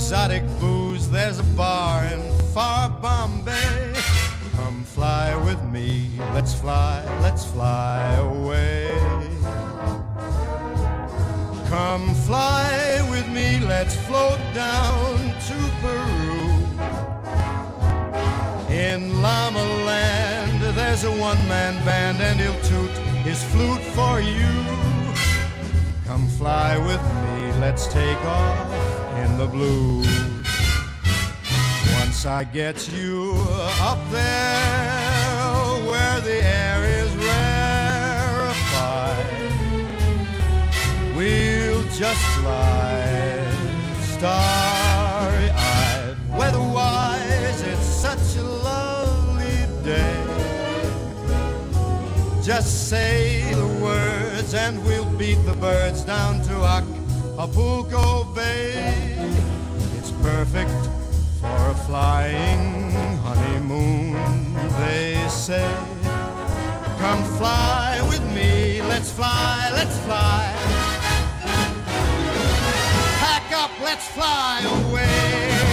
exotic booze. There's a bar in far Bombay. Come fly with me, let's fly away. Come fly with me, let's float down to Peru. In Llama Land, there's a one-man band, and he'll toot his flute for you. Come fly with me, let's take off in the blue. Once I get you up there where the air is rarefied, we'll just slide starry-eyed. Weather-wise, it's such a lovely day. Just say the words and we'll beat the birds down to Acapulco Bay. It's perfect for a flying honeymoon, they say. Come fly with me, let's fly, let's fly. Pack up, let's fly away.